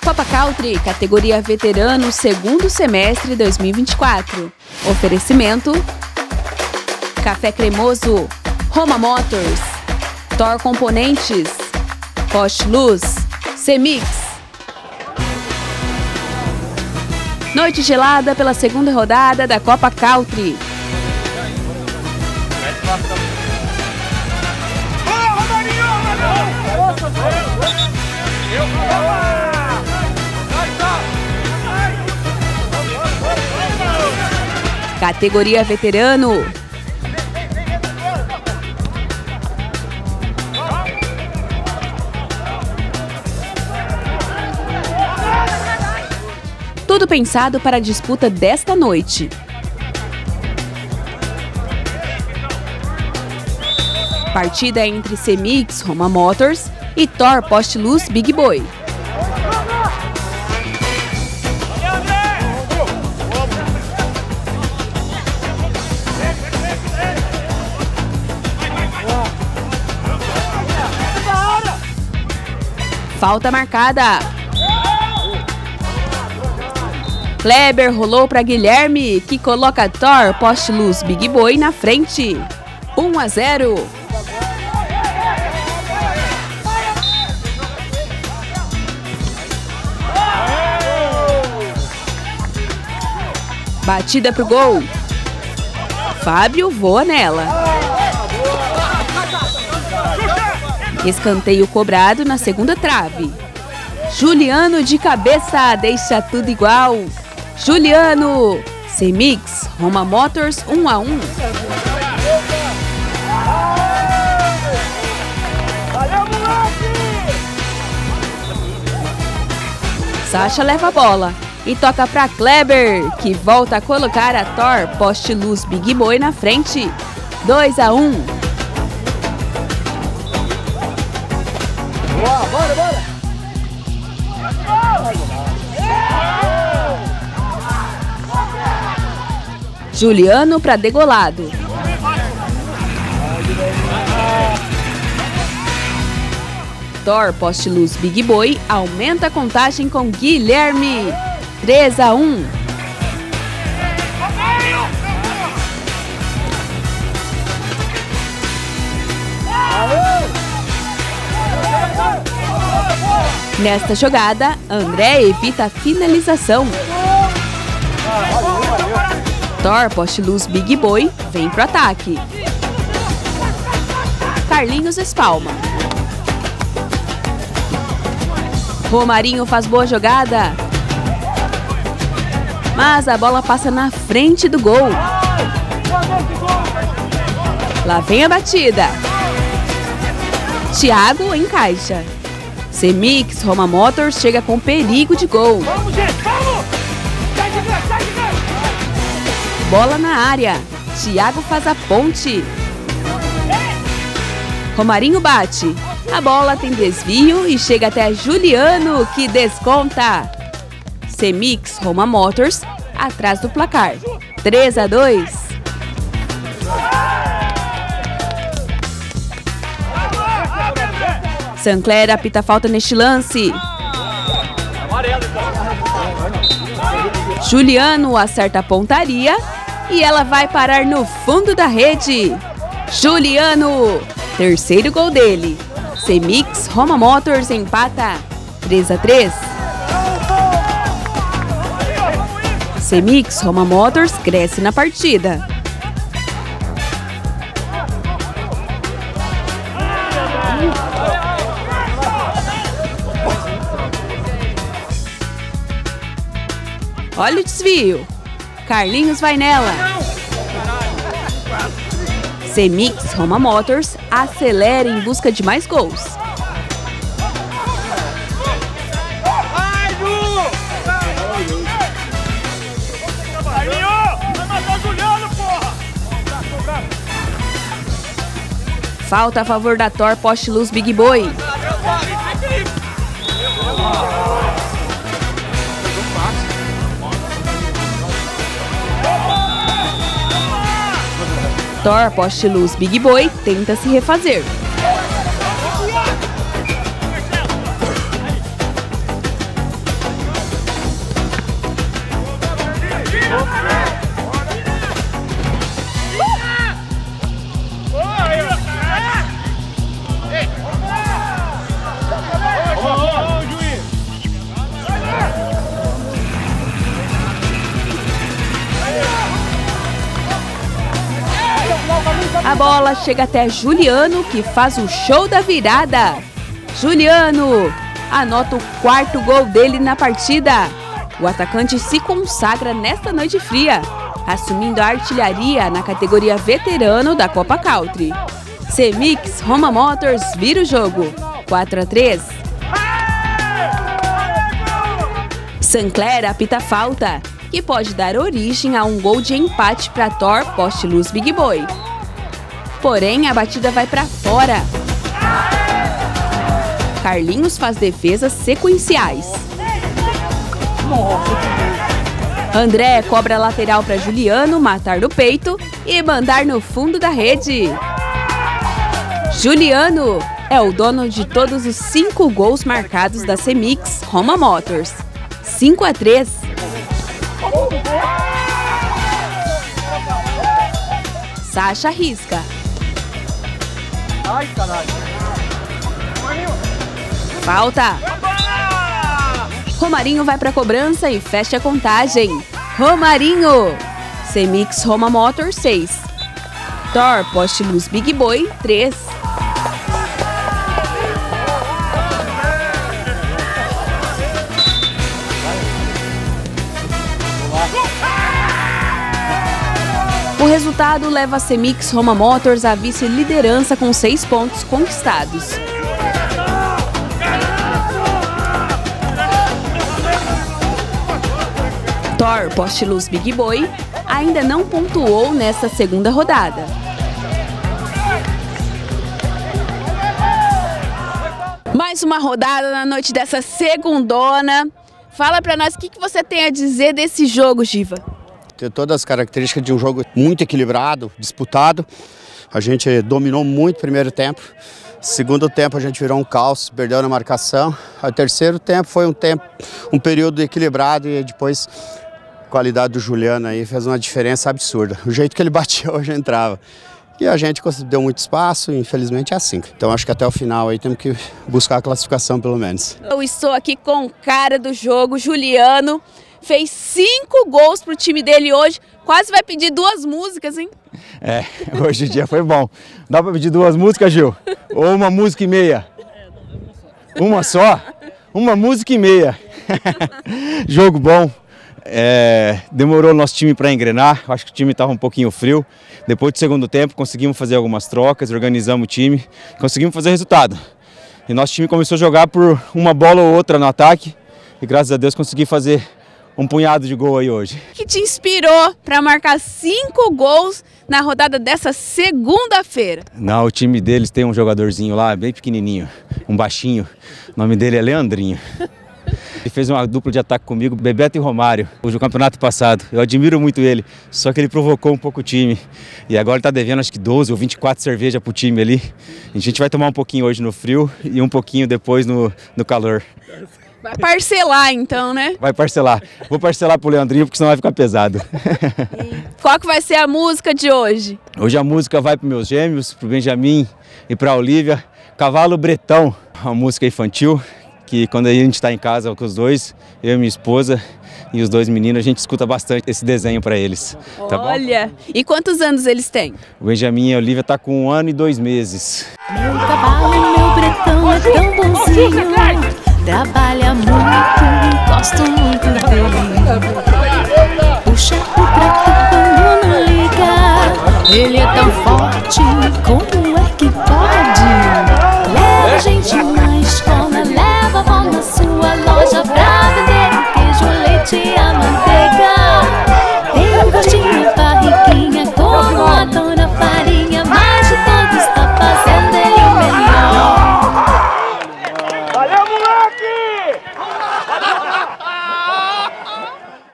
Copa Country, categoria veterano, segundo semestre 2024. Oferecimento: Café Cremoso, Roma Motors, Thor Componentes, Post Luz, Cemix. Noite gelada pela segunda rodada da Copa Country. Categoria veterano. Tudo pensado para a disputa desta noite. Partida entre Cemix, Roma Motors e Thor Post Luz Big Boy. Falta marcada. Kleber rolou para Guilherme, que coloca Thor Post Luz Big Boy na frente. 1-0. Batida pro gol. Fábio voa nela. Escanteio cobrado na segunda trave. Juliano de cabeça, deixa tudo igual. Juliano. Cemix, Roma Motors 1-1. Sasha leva a bola e toca para Kleber, que volta a colocar a Thor Post Luz Big Boy na frente. 2-1. Bora! Juliano para Degolado. Thor Post Luz Big Boy aumenta a contagem com Guilherme. 3-1. Nesta jogada, André evita a finalização. Thor Post Luz Big Boy vem pro ataque. Carlinhos espalma. Romarinho faz boa jogada, mas a bola passa na frente do gol. Lá vem a batida. Thiago encaixa. Cemix, Roma Motors chega com perigo de gol. Vamos, gente, vamos! Sai de cá! Bola na área. Thiago faz a ponte. Romarinho bate. A bola tem desvio e chega até Juliano, que desconta. Cemix, Roma Motors atrás do placar. 3-2. Sancler apita falta neste lance. Juliano acerta a pontaria e ela vai parar no fundo da rede. Juliano, terceiro gol dele. Cemix, Roma Motors empata. 3-3. Cemix, Roma Motors cresce na partida. Olha o desvio. Carlinhos vai nela. Cemix, Roma Motors acelera em busca de mais gols. Falta a favor da Thor Post Luz Big Boy. Thor Post Luz Big Boy tenta se refazer. A bola chega até Juliano, que faz o show da virada. Juliano anota o 4º gol dele na partida. O atacante se consagra nesta noite fria, assumindo a artilharia na categoria veterano da Copa Country. Semix Homa Motors vira o jogo, 4-3. Sancler apita falta, que pode dar origem a um gol de empate para Thor Poste Luz Big Boy. Porém, a batida vai para fora. Carlinhos faz defesas sequenciais. André cobra a lateral para Juliano matar no peito e mandar no fundo da rede. Juliano é o dono de todos os 5 gols marcados da Semix Homa Motors. 5-3. Sacha risca. Ai, caralho. Falta. Romarinho vai para a cobrança e fecha a contagem. Romarinho. Semix Homa Motors 6. Thor Poste Luz Big Boy 3. O resultado leva a Semix Homa Motors à vice-liderança com 6 pontos conquistados. Thor Poste Luz Big Boy ainda não pontuou nesta segunda rodada. Mais uma rodada na noite dessa segundona. Fala pra nós o que você tem a dizer desse jogo, Giva. Tem todas as características de um jogo muito equilibrado, disputado. A gente dominou muito o primeiro tempo. Segundo tempo a gente virou um caos, perdeu na marcação. O terceiro tempo foi um período equilibrado e depois a qualidade do Juliano aí fez uma diferença absurda. O jeito que ele batia hoje entrava. E a gente deu muito espaço e infelizmente é assim. Então acho que até o final aí temos que buscar a classificação pelo menos. Eu estou aqui com o cara do jogo, Juliano. Fez 5 gols pro time dele hoje. Quase vai pedir 2 músicas, hein? É, hoje o dia foi bom. Dá pra pedir 2 músicas, Gil? Ou uma música e meia? Uma só? Uma música e meia. Jogo bom. Demorou o nosso time para engrenar. Acho que o time estava um pouquinho frio. Depois do segundo tempo conseguimos fazer algumas trocas, organizamos o time, conseguimos fazer resultado. E nosso time começou a jogar por uma bola ou outra no ataque. E graças a Deus consegui fazer um punhado de gol aí hoje. O que te inspirou para marcar 5 gols na rodada dessa segunda-feira? Não, o time deles tem um jogadorzinho lá, bem pequenininho, um baixinho. O nome dele é Leandrinho. Ele fez uma dupla de ataque comigo, Bebeto e Romário, no campeonato passado. Eu admiro muito ele, só que ele provocou um pouco o time. E agora ele está devendo acho que 12 ou 24 cervejas pro time ali. A gente vai tomar um pouquinho hoje no frio e um pouquinho depois no calor. Vai parcelar então, né? Vai parcelar. Vou parcelar pro Leandrinho porque senão vai ficar pesado. Qual que vai ser a música de hoje? Hoje a música vai para meus gêmeos, pro Benjamin e pra Olivia. Cavalo Bretão, uma música infantil que quando a gente está em casa com os dois, eu e minha esposa e os 2 meninos, a gente escuta bastante esse desenho para eles. Tá Olha, bom? E quantos anos eles têm? O Benjamin e a Olivia tá com 1 ano e 2 meses. Meu cavalo, meu bretão é tão bonzinho, trabalha muito, gosto muito dele. Puxa o trator